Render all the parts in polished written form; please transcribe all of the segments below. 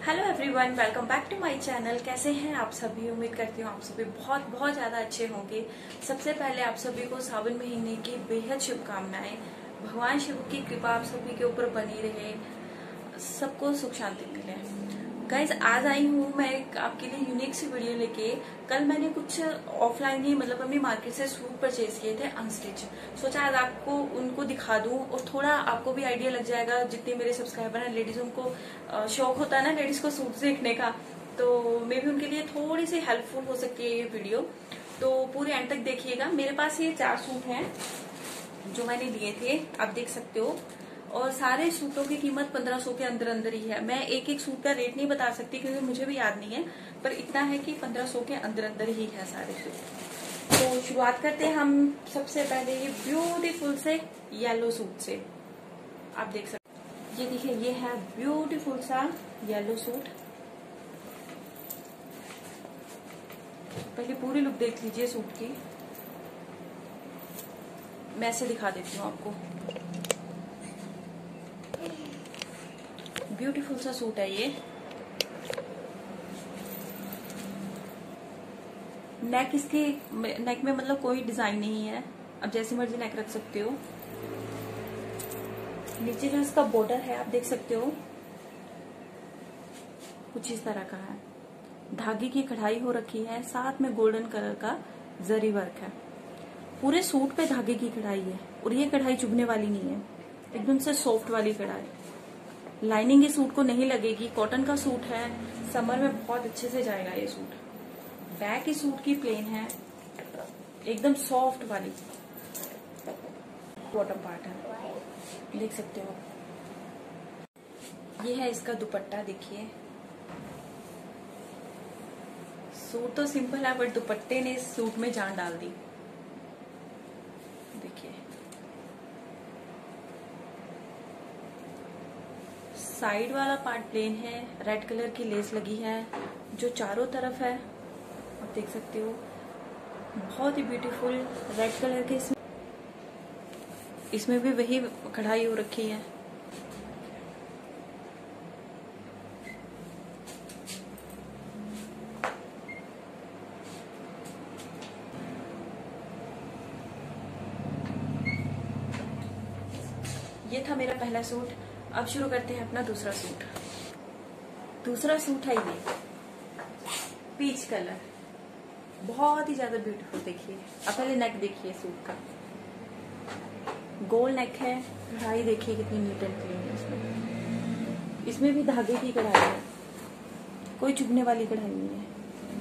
Hello everyone, welcome back to my channel. कैसे हैं आप सभी? उम्मीद करती हूँ आप सभी बहुत बहुत ज्यादा अच्छे होंगे। सबसे पहले आप सभी को सावन महीने की बेहद शुभकामनाएं। भगवान शिव की कृपा आप सभी के ऊपर बनी रहे, सबको सुख शांति मिले। गाइज, आज आई हूँ मैं आपके लिए यूनिक सी वीडियो लेके। कल मैंने कुछ ऑफलाइन ही मतलब अपनी मार्केट से सूट परचेज किए थे अनस्टिच। सोचा आज आपको उनको दिखा दूं और थोड़ा आपको भी आइडिया लग जाएगा। जितने मेरे सब्सक्राइबर हैं लेडीज, उनको शौक होता है ना लेडीज को सूट देखने का, तो मे भी उनके लिए थोड़ी सी हेल्पफुल हो सकती है ये वीडियो। तो पूरे एंड तक देखिएगा। मेरे पास ये 4 सूट हैं जो मैंने लिए थे, आप देख सकते हो। और सारे सूटों की कीमत 1500 के अंदर अंदर ही है। मैं एक एक सूट का रेट नहीं बता सकती क्योंकि मुझे भी याद नहीं है, पर इतना है कि 1500 के अंदर अंदर ही है सारे सूट। तो शुरुआत करते हैं हम सबसे पहले ये ब्यूटीफुल से येलो सूट से। आप देख सकते हैं, ये देखिए, ये है ब्यूटीफुल सा येलो सूट। पहले पूरी लुक देख लीजिए सूट की। मैं ऐसे दिखा देती हूँ आपको। ब्यूटीफुल सा सूट है ये। नेक में मतलब कोई डिजाइन नहीं है, अब जैसी मर्जी नेक रख सकते हो। नीचे जो इसका बॉर्डर है आप देख सकते हो, कुछ इस तरह का है। धागे की कढ़ाई हो रखी है, साथ में गोल्डन कलर का जरी वर्क है। पूरे सूट पे धागे की कढ़ाई है और ये कढ़ाई चुभने वाली नहीं है, एकदम से सॉफ्ट वाली कढ़ाई। लाइनिंग इस सूट को नहीं लगेगी, कॉटन का सूट है, समर में बहुत अच्छे से जाएगा ये सूट। बैक इस सूट की प्लेन है, एकदम सॉफ्ट वाली। बॉटम पार्ट है, देख सकते हो। ये है इसका दुपट्टा, देखिए। सूट तो सिंपल है बट दुपट्टे ने इस सूट में जान डाल दी। देखिए, साइड वाला पार्ट प्लेन है, रेड कलर की लेस लगी है जो चारों तरफ है, आप देख सकते हो। बहुत ही ब्यूटीफुल रेड कलर के इसमें भी वही कढ़ाई हो रखी है। ये था मेरा पहला सूट। अब शुरू करते हैं अपना दूसरा सूट। दूसरा सूट है ये पीच कलर, बहुत ही ज्यादा ब्यूटीफुल। देखिए, अब पहले नेक देखिए सूट का। गोल नेक है, कढ़ाई देखिए कितनी नीट एंड क्लीन है इसमें। इसमें भी धागे की कढ़ाई है, कोई चुभने वाली कढ़ाई नहीं है।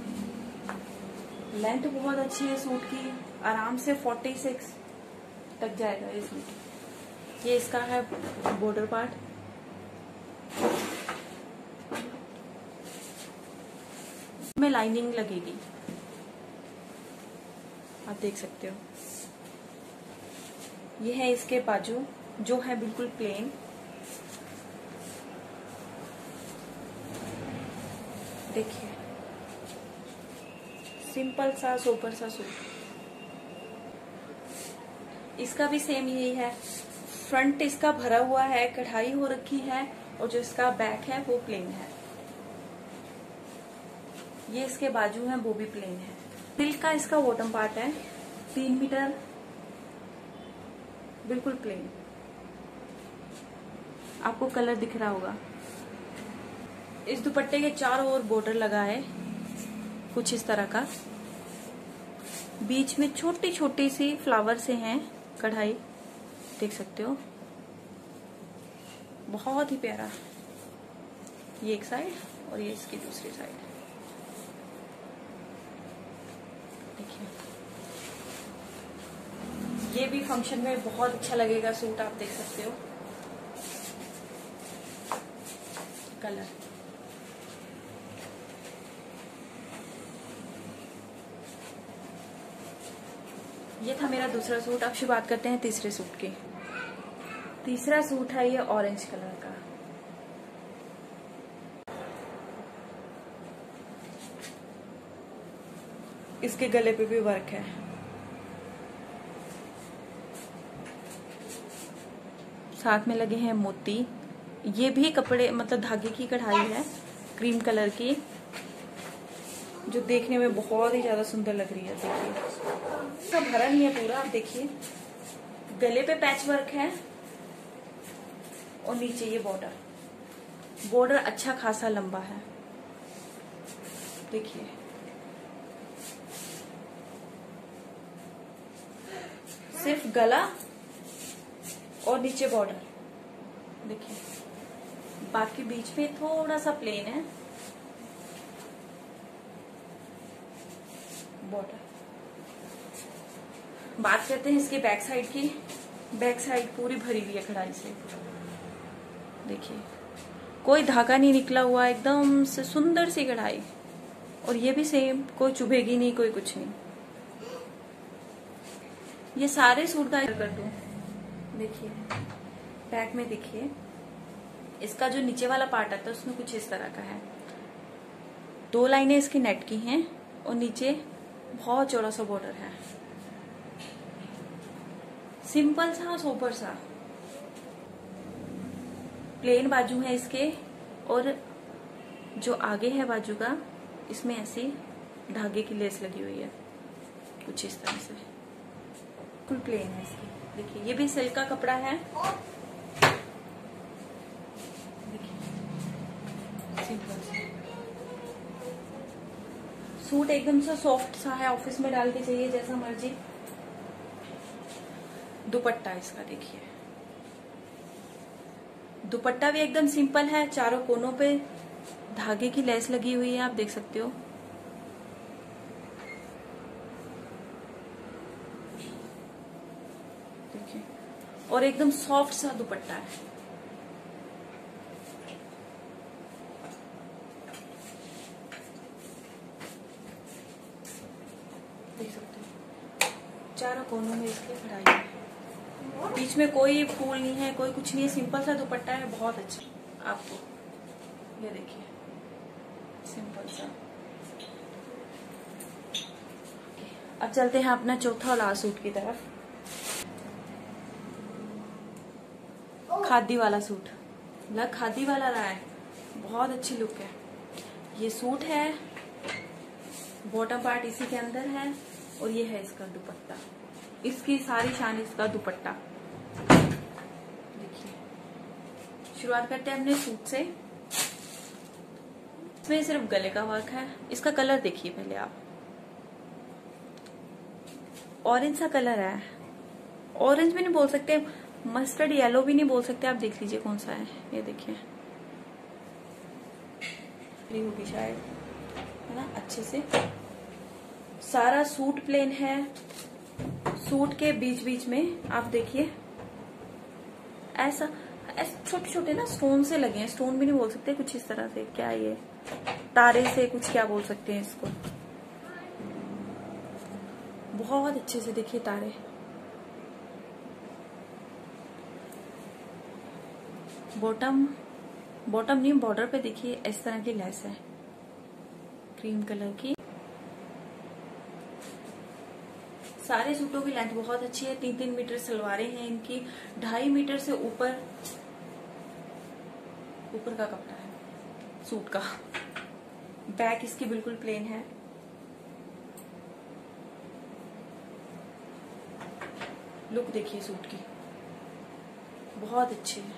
लेंथ बहुत अच्छी है सूट की, आराम से 46 तक जाएगा ये सूट। ये इसका है बॉर्डर पार्ट। में लाइनिंग लगेगी, आप देख सकते हो। ये है इसके बाजू जो है बिल्कुल प्लेन। देखिए, सिंपल सा सोबर सा सूट। इसका भी सेम यही है, फ्रंट इसका भरा हुआ है, कढ़ाई हो रखी है, और जो इसका बैक है वो प्लेन है। ये इसके बाजू है, वो भी प्लेन है। सिल्क का इसका बॉटम पार्ट है, 3 मीटर, बिल्कुल प्लेन। आपको कलर दिख रहा होगा। इस दुपट्टे के चारों ओर बॉर्डर लगा है कुछ इस तरह का। बीच में छोटी छोटी सी फ्लावर से हैं कढ़ाई, देख सकते हो। बहुत ही प्यारा। ये एक साइड और ये इसकी दूसरी साइड। देखिए, ये भी फंक्शन में बहुत अच्छा लगेगा सूट, आप देख सकते हो। कलर ये था मेरा दूसरा सूट। अब शुरुआत करते हैं तीसरे सूट की। तीसरा सूट है ये ऑरेंज कलर का। इसके गले पे भी वर्क है। साथ में लगे हैं मोती। ये भी कपड़े मतलब धागे की कढ़ाई है, क्रीम कलर की, जो देखने में बहुत ही ज्यादा सुंदर लग रही है। देखिए इसका भरा नहीं है पूरा, आप देखिए गले पे पैच वर्क है और नीचे ये बॉर्डर अच्छा खासा लंबा है। देखिए सिर्फ गला और नीचे बॉर्डर, देखिए बाकी बीच में थोड़ा सा प्लेन है बॉर्डर। बात करते हैं इसके बैक साइड की। बैक साइड पूरी भरी हुई है कढ़ाई से। देखिए कोई धागा नहीं निकला हुआ, एकदम से सुंदर सी कढ़ाई। और ये भी सेम, कोई चुभेगी नहीं, कोई कुछ नहीं। ये सारे सूट का कर दूं। देखिए बैक में देखिए इसका जो नीचे वाला पार्ट आता है उसमें कुछ इस तरह का है। 2 लाइनें इसकी नेट की हैं और नीचे बहुत चौड़ा सा बॉर्डर है। सिंपल सा सोबर सा प्लेन बाजू है इसके, और जो आगे है बाजू का इसमें ऐसी धागे की लेस लगी हुई है कुछ इस तरह से। फुल प्लेन है इसकी। देखिए ये भी सिल्क का कपड़ा है। देखिए सिंपल सा सूट, एकदम सा सॉफ्ट सा है, ऑफिस में डाल के चाहिए जैसा मर्जी। दुपट्टा इसका देखिए, दुपट्टा भी एकदम सिंपल है, चारों कोनों पे धागे की लेस लगी हुई है, आप देख सकते हो। देखिए और एकदम सॉफ्ट सा दुपट्टा है। देख सकते हो चारों कोनों में इसकी कढ़ाई है। बीच में कोई फूल नहीं है, कोई कुछ नहीं है, सिंपल सा दुपट्टा है, बहुत अच्छा। आपको ये देखिए सिंपल सा। अब चलते हैं अपना चौथा और लास्ट सूट की तरफ। खादी वाला सूट, लग खादी वाला रहा है, बहुत अच्छी लुक है। ये सूट है, बॉटम पार्ट इसी के अंदर है और ये है इसका दुपट्टा। इसकी सारी शान इसका दुपट्टा। देखिए शुरुआत करते हैं अपने सूट से। इसमें सिर्फ गले का वर्क है। इसका कलर देखिए पहले आप, ऑरेंज सा कलर है। ऑरेंज भी नहीं बोल सकते, मस्टर्ड येलो भी नहीं बोल सकते, आप देख लीजिए कौन सा है। ये देखिए होगी शायद, है ना, अच्छे से। सारा सूट प्लेन है। सूट के बीच बीच में आप देखिए ऐसा छोटे छोटे ना स्टोन से लगे हैं। स्टोन भी नहीं बोल सकते, कुछ इस तरह से, क्या ये तारे से कुछ, क्या बोल सकते हैं इसको। बहुत अच्छे से देखिए तारे। बॉटम नहीं, बॉर्डर पे देखिए इस तरह की लेस है क्रीम कलर की। सारे सूटों की लेंथ बहुत अच्छी है। 3-3 मीटर सलवारें हैं इनकी। 2.5 मीटर से ऊपर का कपड़ा है सूट का। बैक इसकी बिल्कुल प्लेन है। लुक देखिए सूट की, बहुत अच्छी है।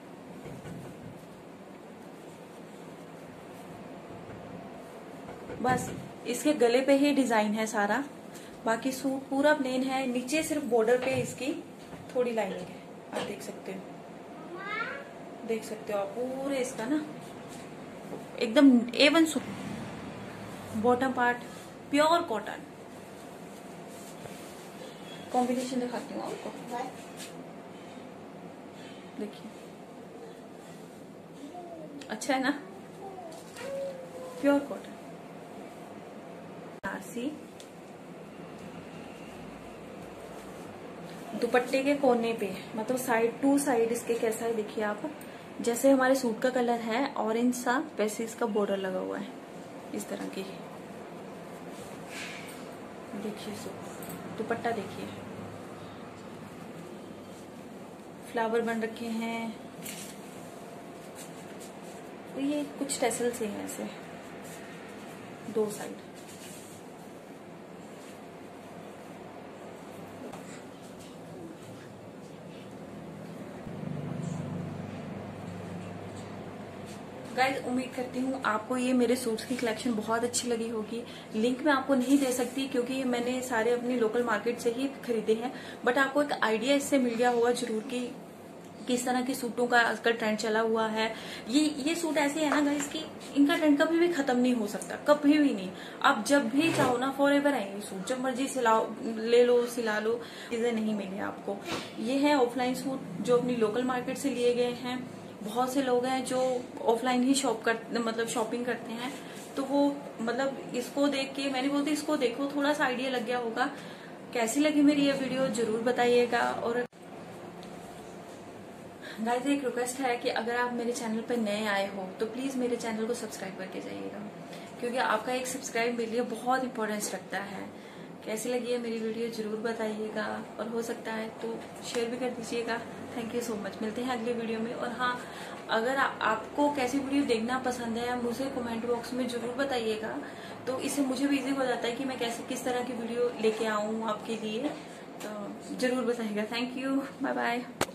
बस इसके गले पे ही डिजाइन है सारा, बाकी सूट पूरा प्लेन है। नीचे सिर्फ बॉर्डर पे इसकी थोड़ी लाइनिंग है, आप देख सकते हो। देख सकते हो आप पूरे इसका ना एकदम A1 suit. Bottom part pure cotton. Combination दिखाती हूँ आपको, देखिए अच्छा है ना, प्योर कॉटन। बनारसी दुपट्टे के कोने पे, मतलब साइड टू साइड इसके कैसा है देखिए आप। जैसे हमारे सूट का कलर है ऑरेंज सा, वैसे इसका बॉर्डर लगा हुआ है इस तरह की। देखिए दुपट्टा देखिए, फ्लावर बन रखे हैं। तो ये कुछ टेसल से है ऐसे 2 साइड। गाइस उम्मीद करती हूँ आपको ये मेरे सूट्स की कलेक्शन बहुत अच्छी लगी होगी। लिंक मैं आपको नहीं दे सकती क्योंकि मैंने सारे अपनी लोकल मार्केट से ही खरीदे हैं, बट आपको एक आइडिया इससे मिल गया होगा जरूर कि किस तरह के सूटों का आजकल ट्रेंड चला हुआ है। ये सूट ऐसे है ना गाइस कि इनका ट्रेंड कभी भी खत्म नहीं हो सकता, कभी भी नहीं। आप जब भी चाहो ना फॉर एवर आएंगे सूट, जब मर्जी सिलाओ, ले लो, सिला लो, चीजें नहीं मिले आपको। ये है ऑफलाइन सूट जो अपनी लोकल मार्केट से लिए गए हैं। बहुत से लोग हैं जो ऑफलाइन ही शॉपिंग करते हैं, तो वो इसको देख के मैंने बोलती इसको देखो, थोड़ा सा आइडिया लग गया होगा। कैसी लगी मेरी ये वीडियो जरूर बताइएगा। और गाइस एक रिक्वेस्ट है कि अगर आप मेरे चैनल पर नए आए हो तो प्लीज मेरे चैनल को सब्सक्राइब करके जाइएगा, क्योंकि आपका एक सब्सक्राइब मेरे लिए बहुत इंपॉर्टेंस रखता है। कैसी लगी है मेरी वीडियो जरूर बताइएगा, और हो सकता है तो शेयर भी कर दीजिएगा। Thank you so much. मिलते हैं अगले वीडियो में। और हाँ, अगर आपको कैसी वीडियो देखना पसंद है मुझे कमेंट बॉक्स में जरूर बताइएगा, तो इससे मुझे भी इजी हो जाता है कि मैं किस तरह की वीडियो लेके आऊँ आपके लिए। तो जरूर बताइएगा। Thank you, bye bye.